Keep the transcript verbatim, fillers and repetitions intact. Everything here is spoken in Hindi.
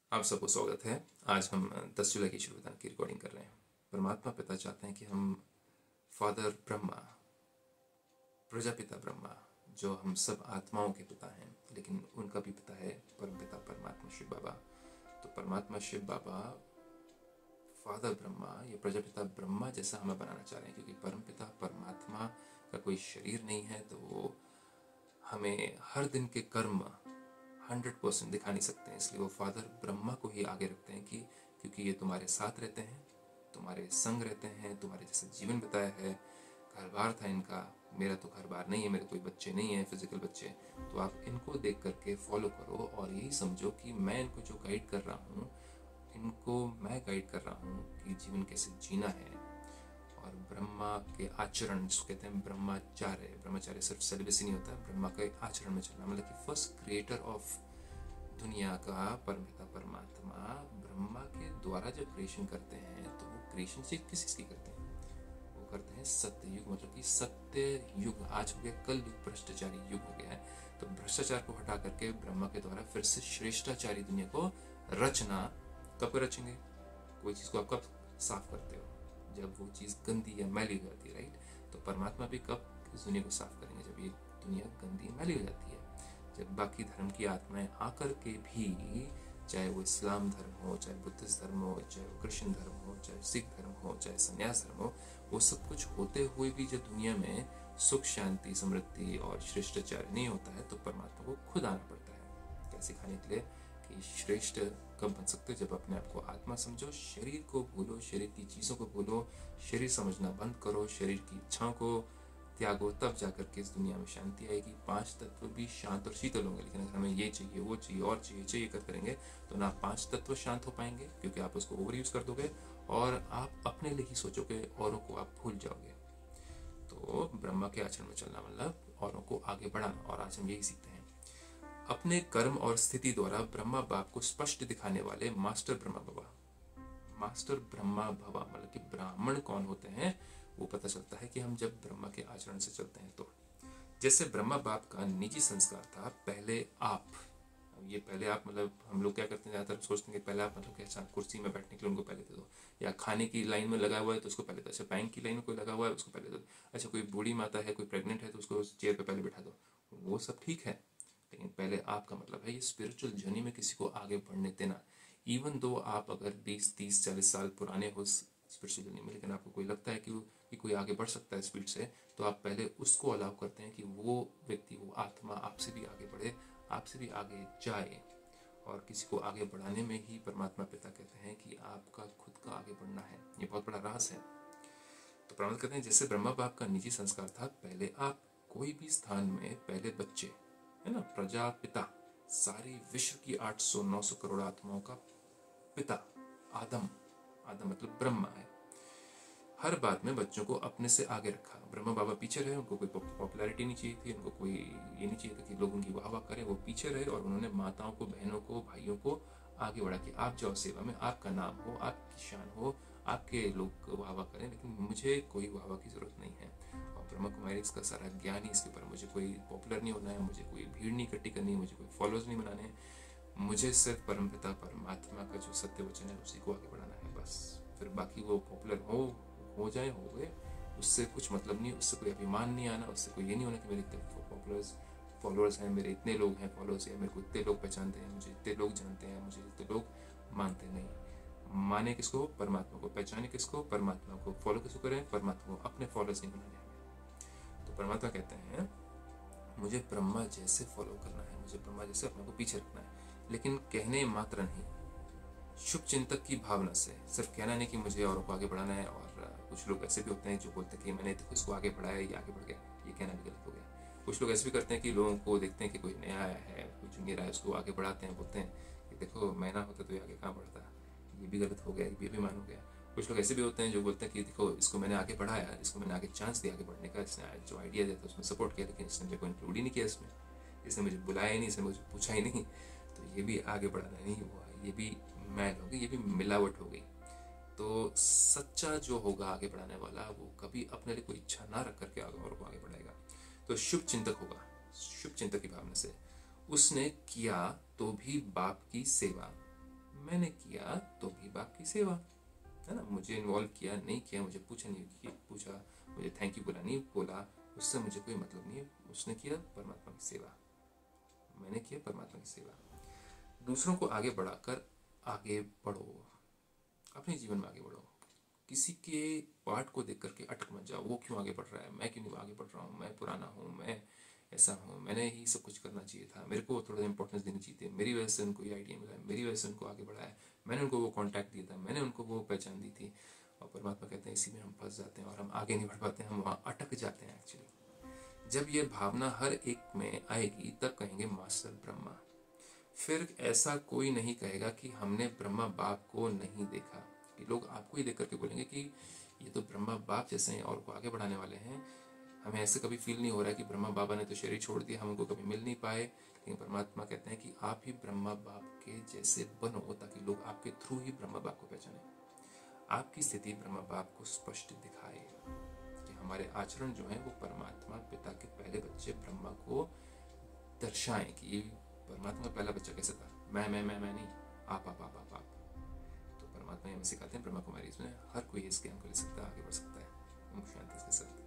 आप सबको स्वागत है। आज हम दस जुलाई की शुरुआत की रिकॉर्डिंग कर रहे हैं। परमात्मा पिता चाहते हैं कि हम फादर ब्रह्मा, प्रजापिता ब्रह्मा, जो हम सब आत्माओं के पिता हैं, लेकिन उनका भी पिता है परमपिता परमात्मा शिव बाबा। तो परमात्मा शिव बाबा फादर ब्रह्मा या प्रजापिता ब्रह्मा जैसा हमें बनाना चाह रहे हैं, क्योंकि परमपिता परमात्मा का कोई शरीर नहीं है, तो वो हमें हर दिन के कर्म हंड्रेड परसेंट दिखा नहीं सकते हैं। इसलिए वो फादर ब्रह्मा को ही आगे रखते हैं कि क्योंकि ये तुम्हारे साथ रहते हैं, तुम्हारे संग रहते हैं, तुम्हारे जैसा जीवन बिताया है। घर बार था इनका, मेरा तो घर बार नहीं है, मेरे कोई बच्चे नहीं है फिजिकल बच्चे। तो आप इनको देख करके फॉलो करो और यही समझो कि मैं इनको जो गाइड कर रहा हूँ, इनको मैं गाइड कर रहा हूँ कि जीवन कैसे जीना है। और ब्रह्मा के आचरण जिसको कहते हैं ब्रह्माचार्य, ब्रह्मचार्य सिर्फ सेलिबसी नहीं होता, ब्रह्मा के आचरण में चलना, मतलब कि फर्स्ट क्रिएटर ऑफ दुनिया का परमपिता परमात्मा ब्रह्मा के द्वारा जब क्रिएशन करते हैं तो वो क्रिएशन से किस चीज की करते हैं? वो करते हैं सत्य युग, मतलब कि सत्य युग। आज हो गया कल युग, भ्रष्टाचारी युग हो गया है। तो भ्रष्टाचार को हटा करके ब्रह्मा के द्वारा फिर से श्रेष्ठाचारी दुनिया को रचना। कब रचेंगे? कोई चीज को आप कब साफ करते हो? जब वो चीज गंदी या मैली हो जाती है, राइट? तो परमात्मा भी कब इस दुनिया को साफ करेंगे? जब ये दुनिया गंदी मैली हो जाती है। जब बाकी धर्म की आत्माएं आकर के भी, चाहे वो इस्लाम धर्म हो, चाहे बुद्धिस्ट धर्म हो, चाहे वो कृष्ण धर्म हो, चाहे सिख धर्म हो, चाहे संन्यास धर्म हो, वो सब कुछ होते हुए भी जब दुनिया में सुख शांति समृद्धि और श्रेष्ठाचार्य नहीं होता है, तो परमात्मा को खुद आना पड़ता है। क्या सिखाने के लिए कि श्रेष्ठ कब बन सकते हो? जब अपने आप को आत्मा समझो, शरीर को भूलो, शरीर की चीज़ों को भूलो, शरीर समझना बंद करो, शरीर की इच्छाओं को त्यागो, तब जाकर के इस दुनिया में शांति आएगी। पांच तत्व भी शांत और शीतल होंगे, लेकिन अगर हमें ये चाहिए वो चाहिए और चाहिए चाहिए कर करेंगे तो ना पांच तत्व शांत हो पाएंगे, क्योंकि आप उसको ओवर यूज कर दोगे, और आप अपने लिए ही सोचोगे, औरों को आप भूल जाओगे। तो ब्रह्मा के आचरण में चलना मतलब औरों को आगे बढ़ाना, और आज हम यही सीखते हैं। अपने कर्म और स्थिति द्वारा ब्रह्मा बाप को स्पष्ट दिखाने वाले मास्टर ब्रह्मा बाबा। मास्टर ब्रह्मा भवा मतलब कि ब्राह्मण कौन होते हैं वो पता चलता है कि हम जब ब्रह्मा के आचरण से चलते हैं। तो जैसे ब्रह्मा बाप का निजी संस्कार था पहले आप। अब ये पहले आप मतलब हम लोग क्या करते हैं, ज़्यादातर सोचते हैं कि पहले आप मतलब कि अच्छा कुर्सी में बैठने के लिए उनको पहले दे दो, या खाने की लाइन में लगा हुआ है तो उसको पहले दो, अच्छा बैंक की लाइन में कोई लगा हुआ है उसको पहले दो, अच्छा कोई बूढ़ी माता है, कोई प्रेग्नेंट है तो उसको चेयर पे पहले बैठा दो। वो सब ठीक है, लेकिन पहले आपका मतलब है ये स्पिरिचुअल जर्नी में किसी को आगे बढ़ने देना। इवन दो आप अगर बीस तीस चालीस साल पुराने हो स्पिरिचुअल जर्नी में, लेकिन आपको कोई लगता है कि, कि कोई आगे बढ़ सकता है स्पीड से, तो आप पहले उसको अलाउ करते हैं कि वो व्यक्ति, वो आत्मा आपसे भी आगे बढ़े, आपसे भी आगे जाए। और किसी को आगे बढ़ाने में ही परमात्मा पिता कहते हैं कि आपका खुद का आगे बढ़ना है। ये बहुत बड़ा राज है। तो परमात्मा कहते हैं जैसे ब्रह्मा बाप का निजी संस्कार था पहले आप, कोई भी स्थान में पहले बच्चे है ना, प्रजापिता, सारी विश्व की आठ सौ नौ सौ करोड़ आत्माओं का पिता आदम। आदम मतलब ब्रह्मा है। हर बात में बच्चों को अपने से आगे रखा। ब्रह्मा बाबा पीछे रहे, उनको कोई पॉपुलैरिटी नहीं चाहिए थी, उनको कोई ये नहीं चाहिए था कि लोग उनकी वाह वाह करें। वो पीछे रहे और उन्होंने माताओं को, बहनों को, भाइयों को आगे बढ़ा कि आप जाओ सेवा में, आपका नाम हो, आपकी शान हो, आपके लोग वाह वाह करें, लेकिन मुझे कोई वाह वाह की जरूरत नहीं है। और ब्रह्मा कुमारी इसका सारा ज्ञान ही इसके ऊपर, मुझे कोई पॉपुलर नहीं होना है, मुझे कोई भीड़ नहीं इकट्ठी करनी है, मुझे कोई फॉलोअर्स नहीं बनाने हैं, मुझे सिर्फ परमपिता परमात्मा का जो सत्य वचन है उसी को आगे बढ़ाना है बस। फिर बाकी वो पॉपुलर हो हो जाए हो गए, उससे कुछ मतलब नहीं, उससे कोई अभिमान नहीं आना, उससे कोई ये नहीं होना कि मेरे इतने पॉपुलर्स फॉलोअर्स हैं, मेरे इतने लोग हैं फॉलोअर्स हैं, मेरे को इतने लोग पहचानते हैं, मुझे इतने लोग जानते हैं, मुझे इतने लोग मानते नहीं। माने किसको? परमात्मा को। पहचाने किसको? परमात्मा को। फॉलो किसको करें? परमात्मा को। अपने फॉलोअर्स नहीं बनाने हमें। तो परमात्मा कहते हैं मुझे ब्रह्मा जैसे फॉलो करना है, मुझे ब्रह्मा जैसे अपने को पीछे रखना है, लेकिन कहने मात्र नहीं, शुभ चिंतक की भावना से। सिर्फ कहना नहीं कि मुझे औरों को आगे बढ़ाना है। और कुछ लोग ऐसे भी होते हैं जो बोलते हैं कि मैंने तो इसको आगे बढ़ाया, ये आगे बढ़ गया, ये कहना भी गलत हो गया। कुछ लोग ऐसे भी करते हैं कि लोगों को देखते हैं कि कोई नया आया है, कोई जूनियर आया, उसको आगे बढ़ाते हैं, बोलते हैं कि देखो मैं ना होता तो ये आगे कहाँ बढ़ता, ये भी गलत हो गया, ये भी मान हो गया। कुछ लोग ऐसे भी होते हैं जो बोलते हैं कि देखो इसको मैंने आगे बढ़ाया, इसको मैंने आगे चांस दिया आगे बढ़ने का, इसने जो आइडिया दिया था उसमें सपोर्ट किया, लेकिन इसने मेरे को इंक्लूड ही नहीं किया इसमें, इसने मुझे बुलाया ही नहीं, इसने मुझे पूछा ही नहीं। तो ये भी आगे बढ़ाना नहीं हुआ, ये भी मैल हो गई, ये भी मिलावट हो गई। तो सच्चा जो होगा आगे बढ़ाने वाला, वो कभी अपने लिए कोई इच्छा ना रख करके आगे और को आगे बढ़ाएगा। तो शुभ चिंतक होगा, शुभ चिंतक की भावना से। उसने किया तो भी बाप की सेवा मैंने किया तो भी बाप की सेवा, है ना। मुझे इन्वॉल्व किया नहीं किया, मुझे पूछा नहीं किया पूछा, मुझे थैंक यू बोला नहीं बोला, उससे मुझे कोई मतलब नहीं है। उसने किया परमात्मा की सेवा, मैंने किया परमात्मा की सेवा। दूसरों को आगे बढ़ाकर आगे बढ़ो, अपने जीवन में आगे बढ़ो। किसी के पार्ट को देख करके अटक मत जाओ, वो क्यों आगे बढ़ रहा है, मैं क्यों नहीं आगे बढ़ रहा हूँ, मैं पुराना हूँ, मैं ऐसा हूँ, मैंने ही सब कुछ करना चाहिए था, मेरे को थोड़ा इंपॉर्टेंस देनी चाहिए थी, मेरी वजह से उनको ये आइडिया मिला है, मेरी वजह से उनको आगे बढ़ाया, मैंने उनको वो कॉन्टैक्ट दिया था, मैंने उनको वो पहचान दी थी। और परमात्मा कहते हैं इसी में हम फंस जाते हैं और हम आगे नहीं बढ़ पाते हैं, हम वहाँ अटक जाते हैं एक्चुअली। जब ये भावना हर एक में आएगी तब कहेंगे मास्टर ब्रह्मा। फिर ऐसा कोई नहीं कहेगा कि हमने ब्रह्मा बाप को नहीं देखा, कि लोग आपको ही देख करके बोलेंगे कि ये तो ब्रह्मा बाप जैसे हैं और को आगे बढ़ाने वाले हैं। हमें ऐसे कभी फील नहीं हो रहा है कि ब्रह्मा बाबा ने तो शरीर छोड़ दिया, हम उनको कभी मिल नहीं पाए। लेकिन परमात्मा कहते हैं कि आप ही ब्रह्मा बाप के जैसे बनो, ताकि लोग आपके थ्रू ही ब्रह्मा बाप को पहचाने, आपकी स्थिति ब्रह्मा बाप को स्पष्ट दिखाए, कि हमारे आचरण जो है वो परमात्मा पिता के पहले बच्चे ब्रह्मा को दर्शाएं कि परमात्मा का पहला बच्चा कैसे था, मैं मैं मैं मैं नहीं, आप आप आप आप आप। तो परमात्मा हमें सिखाते हैं, ब्रह्मा कुमारी इसमें हर कोई इस ज्ञान को ले सकता है, आगे बढ़ सकता है। शांति के साथ।